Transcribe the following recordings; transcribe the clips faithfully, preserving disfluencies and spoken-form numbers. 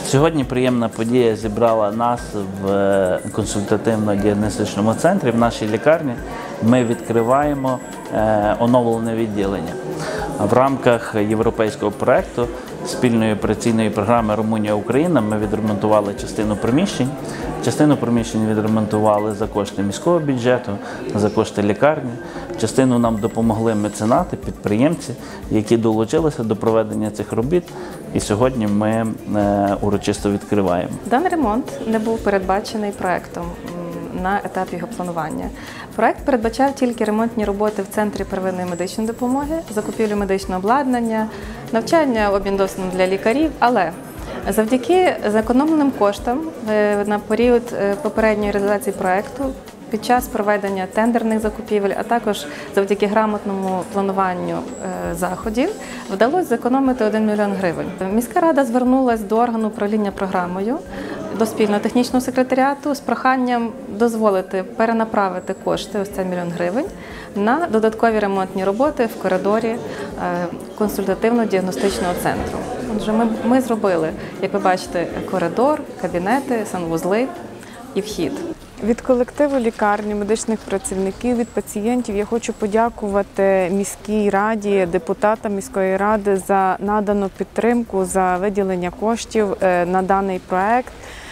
Сьогодні приємна подія зібрала нас в консультативно-діагностичному центрі, в нашій лікарні. Ми відкриваємо оновлене відділення. В рамках європейського проєкту спільної операційної програми «Румунія-Україна» ми відремонтували частину приміщень. Частину приміщень відремонтували за кошти міського бюджету, за кошти лікарні. Частину нам допомогли меценати, підприємці, які долучилися до проведення цих робіт. І сьогодні ми урочисто відкриваємо. Даний ремонт не був передбачений проєктом на етапі його планування. Проєкт передбачав тільки ремонтні роботи в Центрі первинної медичної допомоги, закупівлю медичного обладнання, навчання, обмін досвідом для лікарів, але завдяки зекономленим коштам на період попередньої реалізації проєкту, під час проведення тендерних закупівель, а також завдяки грамотному плануванню заходів, вдалося зекономити один мільйон гривень. Міська рада звернулася до органу управління програмою, до спільного технічного секретаріату з проханням дозволити перенаправити кошти, ось це мільйон гривень, на додаткові ремонтні роботи в коридорі консультативно-діагностичного центру. Отже, ми, ми зробили, як ви бачите, коридор, кабінети, санвузли і вхід. Від колективу лікарні, медичних працівників, від пацієнтів я хочу подякувати міській раді, депутатам міської ради за надану підтримку, за виділення коштів на даний проєкт.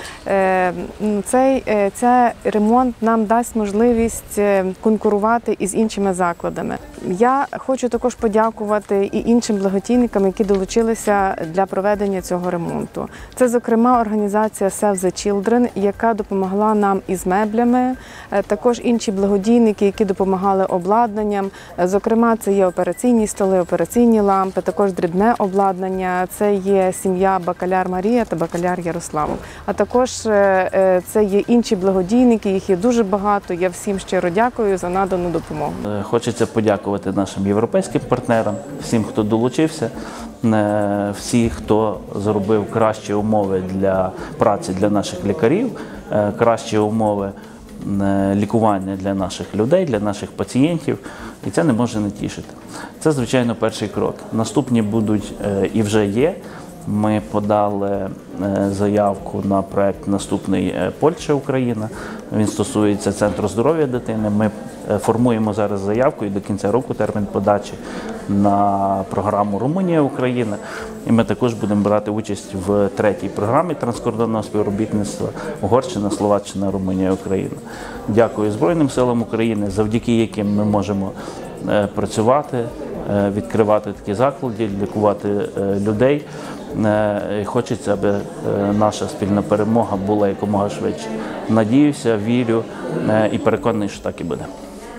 Цей, цей ремонт нам дасть можливість конкурувати із іншими закладами. Я хочу також подякувати і іншим благодійникам, які долучилися для проведення цього ремонту. Це, зокрема, організація Save the Children, яка допомогла нам із меблями, також інші благодійники, які допомагали обладнанням. Зокрема, це є операційні столи, операційні лампи, також дрібне обладнання. Це є сім'я Бакаляр Марія та Бакаляр Ярославу. А також це є інші благодійники, їх є дуже багато. Я всім щиро дякую за надану допомогу. Хочеться подякувати нашим європейським партнерам, всім, хто долучився, всі, хто зробив кращі умови для праці для наших лікарів, кращі умови лікування для наших людей, для наших пацієнтів. І це не може не тішити. Це, звичайно, перший крок. Наступні будуть і вже є. Ми подали заявку на проєкт наступний «Польща-Україна». Він стосується Центру здоров'я дитини. Ми формуємо зараз заявку і до кінця року термін подачі на програму «Румунія-Україна». І ми також будемо брати участь в третій програмі транскордонного співробітництва «Угорщина, Словаччина, Румунія-Україна». Дякую Збройним силам України, завдяки яким ми можемо працювати, відкривати такі заклади, лікувати людей. Хочеться, аби наша спільна перемога була якомога швидше. Надіюся, вірю і переконаний, що так і буде.